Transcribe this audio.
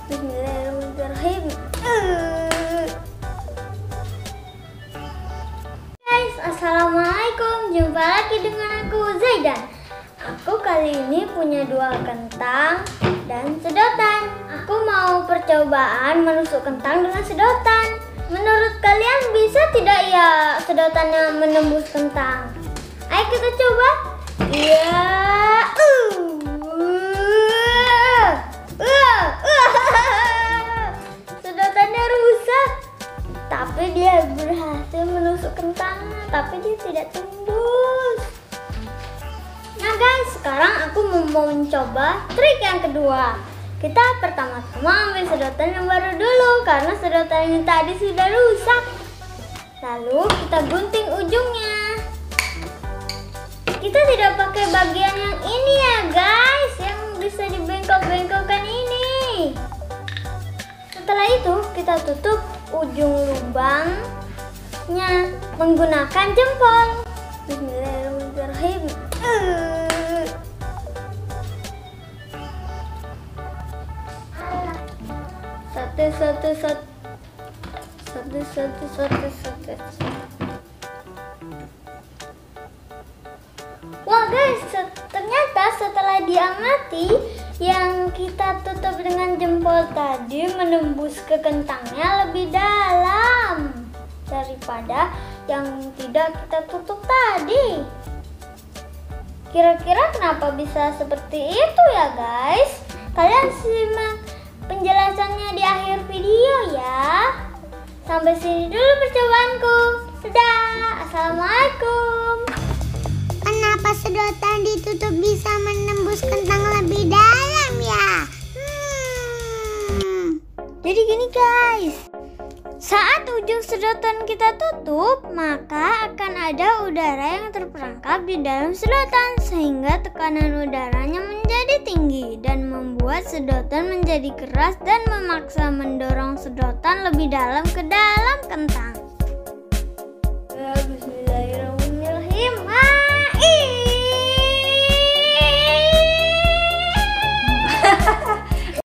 Bismillahirrahmanirrahim. Guys, assalamualaikum. Jumpa lagi dengan aku Zaidan. Aku kali ini punya 2 kentang dan sedotan. Aku mau percobaan menusuk kentang dengan sedotan. Menurut kalian bisa tidak ya sedotannya menembus kentang? Ayo kita coba. Iya. Sedotannya rusak. Tapi dia berhasil menusuk kentangnya, tapi dia tidak tembus. Nah guys, sekarang aku mau mencoba trik yang kedua. Kita pertama-tama ambil sedotan yang baru dulu karena sedotan ini tadi sudah rusak. Lalu kita gunting ujungnya. Kita tidak pakai bagian yang ini ya guys, yang bisa dibengkok-bengkokkan ini. Setelah itu kita tutup ujung lubangnya menggunakan jempol. Bismillahirrahmanirrahim. Wah guys, ternyata setelah diamati yang kita tutup dengan jempol tadi menembus ke kentangnya lebih dalam daripada yang tidak kita tutup tadi. Kira-kira kenapa bisa seperti itu ya guys? Kalian simak penjelasannya di akhir video ya. Sampai sini dulu percobaanku. Dadah, assalamualaikum. Kenapa sedotan ditutup bisa menembus kentang lebih dalam ya? Jadi gini guys, saat ujung sedotan kita tutup, maka akan ada udara yang terperangkap di dalam sedotan sehingga tekanan udaranya menjadi tinggi dan membuat sedotan menjadi keras dan memaksa mendorong sedotan lebih dalam ke dalam kentang. Bismillahirrahmanirrahim.